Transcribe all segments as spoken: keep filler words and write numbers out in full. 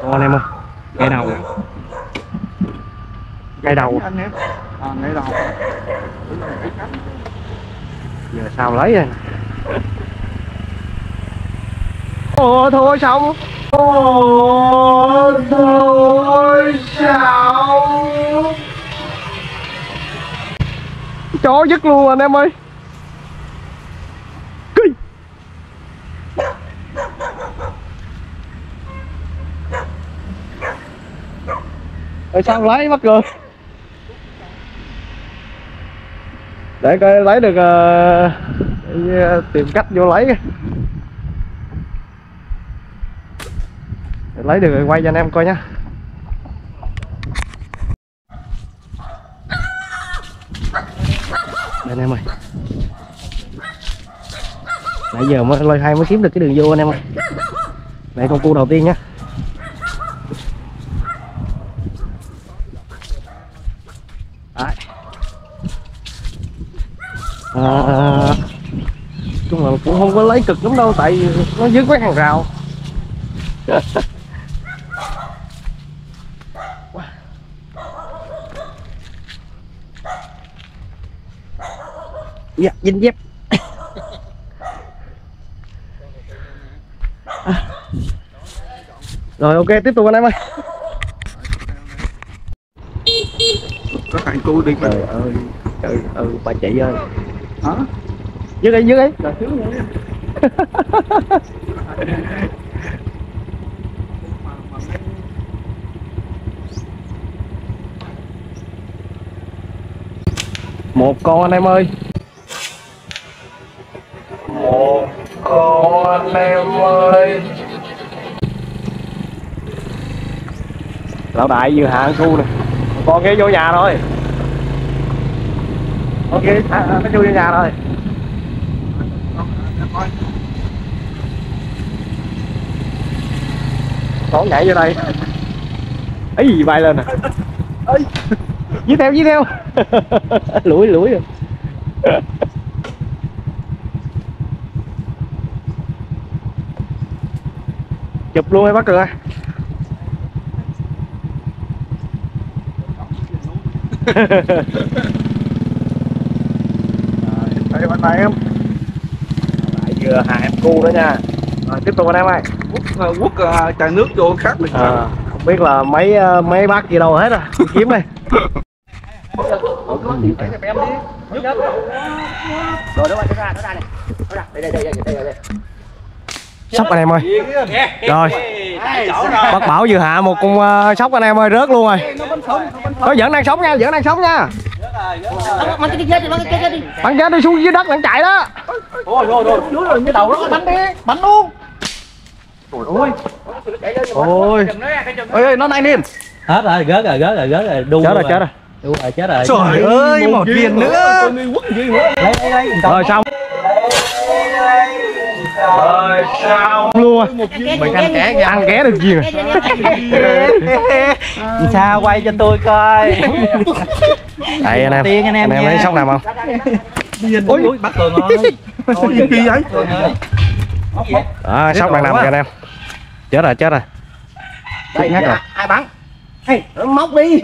Ồ, anh em ơi, ngay đầu ngay đầu anh em à, ngay đầu giờ sao lấy rồi. Ồ thôi xong. Ồ thôi sao chó dứt luôn anh em ơi. Kinh. Rồi sao lấy mắc cười. Để coi lấy được uh, tìm cách vô lấy. Để lấy được rồi quay cho anh em coi nhá. Đây anh em ơi, nãy giờ mới lôi hai mới kiếm được cái đường vô anh em ơi. Đây con cua đầu tiên nhá. Đấy. À, chung là cũng không có lấy cực lắm đâu, tại vì nó dưới quét hàng rào. Dạ, dính dép. À. Rồi ok, tiếp tục anh em ơi. có thằng cu đi. Trời ơi, trời ơi, bà chị ơi. Hả? Dưới đây, dưới đây. Trời thiếu vậy. Một con anh em ơi. Một con anh em ơi. Lão đại vừa hạ cu nè. Con kia vô nhà rồi. Ok, à, nó vô nhà rồi. Con nhảy vô đây. Ấy gì bay lên nè. Ơi. Dưới theo, dưới theo. Lủi lủi rồi. Chụp luôn em bác cười. Đây bạn này em. Lại vừa hạ em cu nữa nha. Rồi tiếp tục anh em ơi. Quất quất uh, chai nước vô khác được. À, không biết là mấy mấy bác gì đâu hết rồi. Đi kiếm đây. Rồi đúng rồi, nó ra, nó ra này. Nó ra. Đây đây đây đây đây đây. Sóc anh em ơi. Rồi. Bác Bảo vừa hạ một con uh, sóc anh em ơi, rớt luôn rồi. Nó vẫn đang sống nha, vẫn đang sống nha. Bắn cái chết đi, bắn cái chết đi. Bắn chết đi xuống dưới đất đang chạy đó. Ôi rồi rồi, dưới rồi cái đầu nó bắn đi, bắn luôn. Trời ơi. Ôi. Ơi ơi nó này lên. Hết rồi, gớt rồi, gớt rồi, gớt rồi, đu. Chết rồi, chết rồi. Đu rồi, chết rồi. Trời ơi, một viên nữa. Lấy lấy lấy. Rồi xong. Rồi sao luôn rồi. Mình ăn ké, ăn ké được gì rồi. Sao quay cho tôi coi. Đây anh em. Tiên anh em. Anh em thấy sóc nào không? Ôi, bắt Cường ơi. Gì kỳ vậy? Đó, sóc đang nằm kìa anh em. Chết rồi, chết rồi. Đây rồi. ai bắn? Hey, móc đi.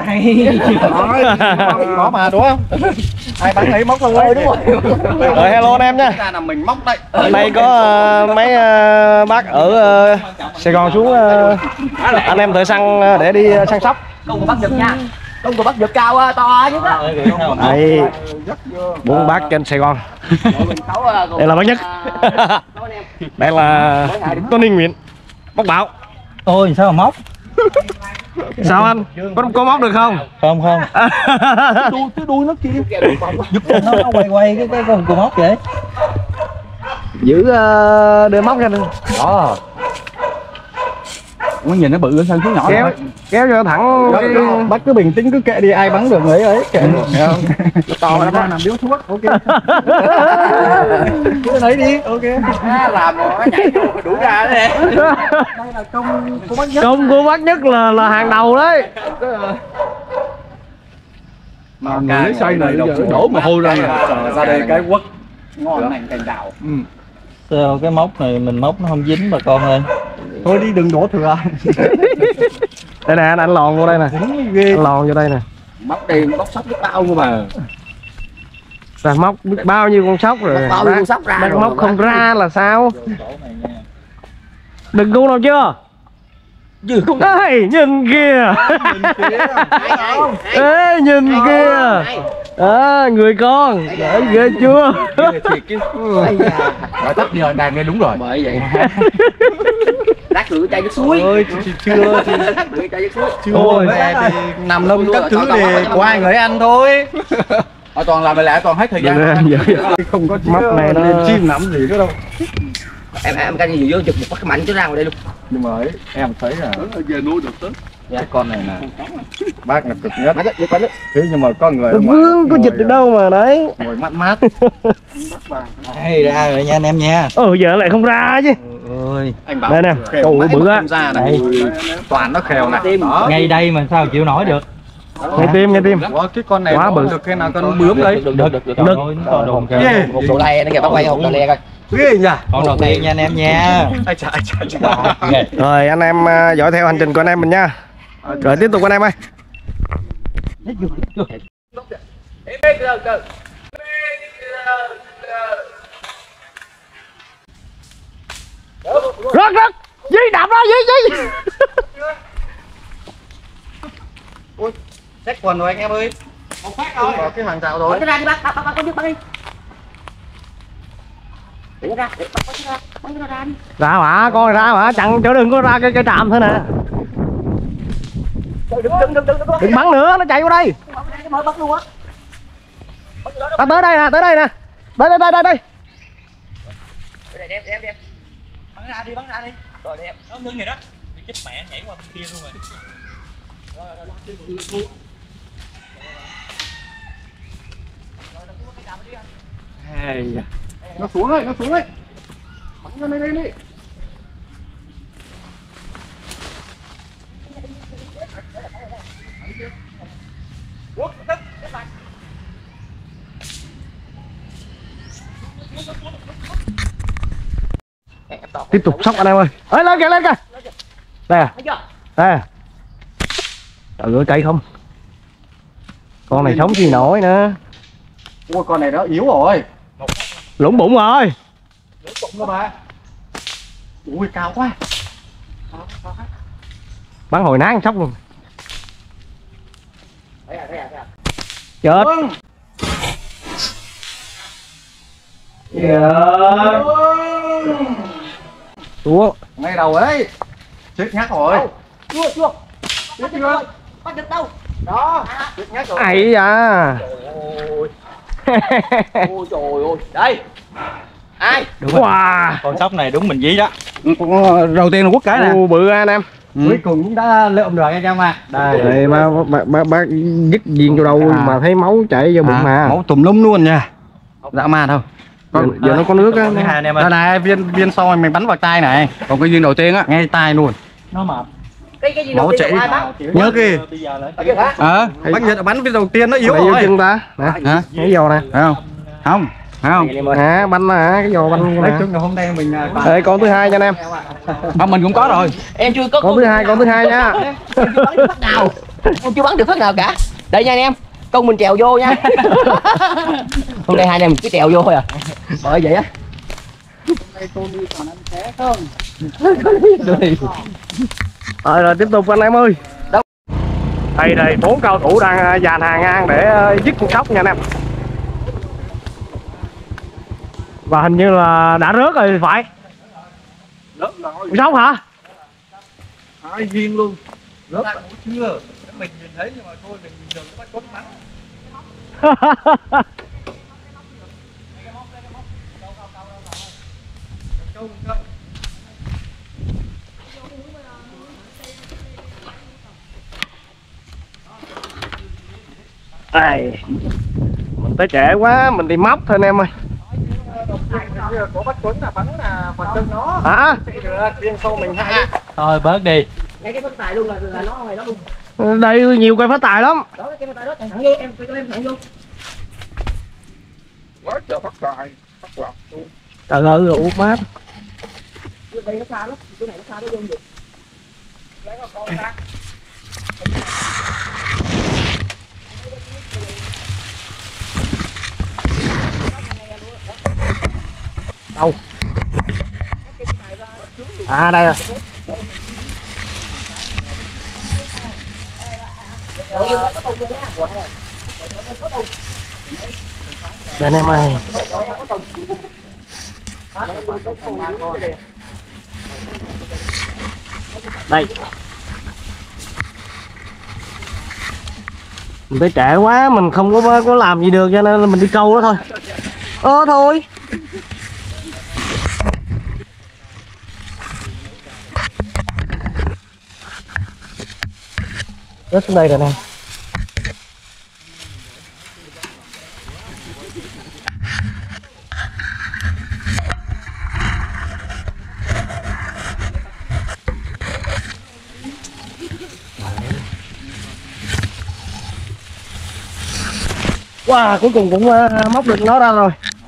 Có mà đúng không? Ai bắn ấy móc luôn ấy. Đúng rồi. Rồi hello anh em nha. Ra là mình móc đây. Hôm nay có uh, mấy uh, bác ở uh, Sài Gòn xuống uh, anh em thợ săn uh, để đi uh, săn sóc. Công của bắt giật nha. Công của bắt giật cao uh, to nhất á. Đây bốn bác trên Sài Gòn. Đây là bác nhất. Đây là Tony Nguyễn, bác Bảo. Ôi sao mà móc? Sao anh? Có, có móc được không? Không không. Đuôi cái đuôi nó kia. Giúp cho nó, nó quay quay cái cái con cua móc vậy. Giữ uh, đưa móc ra đi. Đó. Nó nhìn nó bự hơn xuống nhỏ. Kéo kéo cho thẳng. Cái... Bác cứ bình tĩnh cứ kệ đi, ai bắn được người ấy kệ. To lắm nằm điếu thuốc. Ok. Cứ lấy đi. Ok. À, làm rồi nó chạy vô đủ ra đấy. Đây là công của bác nhất. Công của bác nhất là là hàng đầu đấy. Mà người lấy xoay này giờ đổ mồ hôi ra nè. Ra đây cái quất ngon lành cành đào. Ừ. Sao cái móc này mình móc nó không dính bà con ơi. Thôi đi đừng đổ thừa. Đây nè anh, anh lòn vô đây nè, anh lòn vô đây nè. Móc đi móc sóc biết bao cơ mà. Rồi móc biết bao nhiêu con sóc rồi. Bao nhiêu con sóc ra đang rồi móc mà. không ra là sao? Đừng ngu nào chưa? Ê, nhìn kìa. Ê, nhìn kìa. À, người con. Để ghê chưa? Nói tắt đi rồi, đàn nghe đúng rồi. Bởi vậy. Lát rửa chai nước suối. Ơi, chưa Lát rửa chai nước suối. Ôi, nằm lông các thứ thì của ai người ăn thôi. Ở toàn làm lại toàn hết thời gian. Không có móc này nó chim nắm gì nữa đâu. Em em canh gì vô chụp một cái mạnh cho ra ngoài đây luôn. Nhưng mà ấy, em thấy là giờ nuôi được tính. Cái con này nè, bác là cực nhất. Thế nhưng mà con người Vương có dịch được đâu mà đấy. ngồi mát mát. Đây ra rồi nha anh em nha. Ừ giờ lại không ra chứ. Ơi, anh bảo đây nè, cầu bự á. này. Toàn nó khèo này. Ngay đây mà sao chịu nổi được. Ngay tim, ngay tim. Ủa, cái con này quá bự. được cái nào con bướm đấy. Được được được. Đực. Một đồ le nó kìa, bác quay không đồ le coi. Ghê nhỉ. Con đầu tiên nha anh em nha. Ai chà, ai chà, chà. Rồi anh em à, dõi theo hành trình của anh em mình nha. Rồi tiếp tục anh em ơi. Rớt rớt. Dí đạp ra dí dí. Xách quần rồi anh em ơi. Một phát thôi. Có cái hàng rào rồi. Bắn nó ra đi bác, bác bác bác có nước bắn đi. Để nó ra, để bác bắn nó ra, bắn nó ra đi. Ra mà, con ra mà, chặn chỗ đừng có ra cái cái trạm thôi nè. Đừng đừng đừng đừng đừng. Đừng bắn nữa, nó chạy vô đây. Mở bắn luôn á. Ta tới đây nè, tới đây nè. Đây đây đây đây đây. Đây đem đem đem. Bắn ra đi, bắn ra đi. Rồi đem. Nó ngưng rồi đó. Chết mẹ nhảy qua bên kia luôn rồi. Hey. Nó xuống rồi, nó xuống rồi. Bắn ra đây đây đi. Tiếp tục sóc anh em ơi. Ê lên kìa, lên kìa. Đây à. Đây à. Trời ơi cây không. Con này sống gì nổi nữa. Ôi con này nó yếu rồi. Lủng bụng rồi. Lũng bụng đó bà. Ui cao quá. Bắn hồi nán sóc luôn. Thấy à, thấy à, thấy à. Chết. Xuống. Ngay đầu ấy. Chết nhắc rồi. Chưa chưa. Chưa chưa. Bắt được đâu. Đó. Chết nhắc rồi. Ấy da. Ôi trời ơi. Đây. Ai? Wow. Con sóc này đúng mình dí đó. Đầu tiên là quất cái nè. Ô, bự anh em. Cuối cùng cũng đã lượm rồi anh em à. Đây. Đây ba ba ba, ba dứt viên vô đâu À. mà thấy máu chảy vô bụng À, mà. máu tùm lum luôn nha. Dã man không? Giờ, giờ nó có nước á. Hai anh em ơi. Đây này viên viên sau mình bắn vào tay này. Còn cái viên đầu tiên á ngay tay luôn. Nó mập. Cái cái gì Máu đầu tiên chảy. là ai bắn? Nhớ kì. Bây giờ lại. Ở kia hả? Ờ, bắn Nhật bắn viên đầu tiên nó yếu Yếu rồi. chân ta. Nè. Hả? Cái giò nè. Phải không? Không. Phải không? Hả, banh hả, cái giò banh Nói nè. chung là hôm nay mình Ê, con thứ hai cho anh em. không mình cũng có rồi. Em chưa có Con thứ hai, con thứ hai nha. em chưa bắn được phát nào. Em chưa bắn được phát nào cả. Đây nha anh em. Công mình trèo vô nha. Hôm nay hai anh em cứ trèo vô thôi à. Bởi vậy á. Rồi, rồi tiếp tục anh em ơi. Đây đây bốn cao thủ đang dàn hàng ngang để dứt con sóc nha anh em. Và hình như là đã rớt rồi thì phải. Rớt rồi. Con sóc hả? Hai viên luôn. Rớt rồi chưa? Mình nhìn thấy nhưng mà thôi mình nhìn được nó bắt cốt bắn. Đây. Mình tới trễ quá, mình đi móc thôi anh em ơi. Của Bách Tuấn là bắn là phần chân nó. Hả? Riêng sau mình hai. Thôi bớt đi. Ngay cái phát tài luôn là là nó ngoài đó luôn. Đây nhiều cây phá tài lắm. Đó cái phát tài đó, thẳng vô em cho em thẳng vô. Quá trời phát tài. Phát lọc luôn. Trời ơi, út mát. Đây nó xa lắm, chỗ này nó xa nó vô được. Đâu? À đây rồi. Đây anh em ơi. Đây. Mình tới trễ quá, mình không có có làm gì được cho nên là mình đi câu đó thôi. Ơ thôi. Rớt xuống đây rồi nè. Wow, cuối cùng cũng uh, móc được nó ra rồi.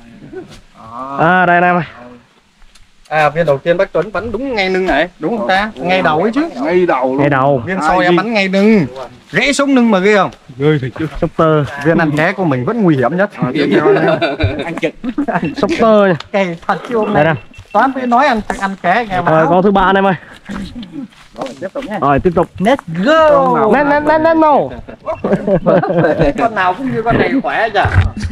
À đây nè em ơi. À viên đầu tiên bác Tuấn bắn đúng ngay lưng này, đúng không ta? Ngay đầu ấy chứ. Ngay đầu luôn. Ngay đầu. Viên sau em bắn ngay lưng. Rẽ xuống lưng mà ghê không? Ghê thì chứ. Sóc tơ. Viên ăn ké của mình vẫn nguy hiểm nhất. Ăn chực. Sóc tơ nha. Cây thật chứ hôm Đây nay. nè. Toán phải nói ăn ăn ké nghe mà. Rồi con thứ ba anh em ơi. Rồi, tiếp tục nhé. Rồi tiếp tục. Let's go. Nè nè nè nè no. Con nào cũng như con này khỏe chả.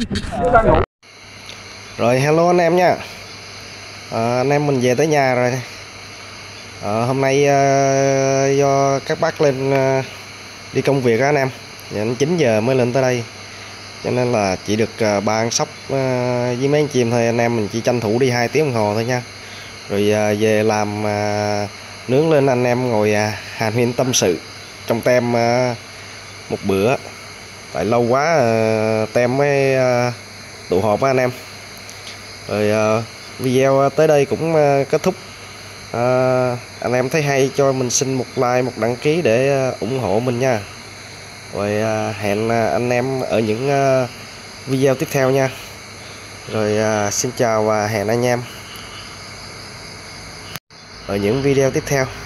Rồi hello anh em nha. À, anh em mình về tới nhà rồi. À, hôm nay uh, do các bác lên uh, đi công việc á anh em. Đến chín giờ mới lên tới đây. Cho nên là chỉ được uh, ba con sóc uh, với mấy con chim thôi, anh em mình chỉ tranh thủ đi hai tiếng đồng hồ thôi nha. Rồi uh, về làm uh, nướng lên anh em ngồi uh, hàn huyên tâm sự trong tem uh, một bữa. Tại lâu quá uh, tem mới uh, tụ họp á anh em. Rồi uh, video tới đây cũng uh, kết thúc. uh, Anh em thấy hay cho mình xin một like, một đăng ký để uh, ủng hộ mình nha. Rồi uh, hẹn uh, anh em ở những uh, video tiếp theo nha. Rồi uh, xin chào và hẹn anh em ở những video tiếp theo.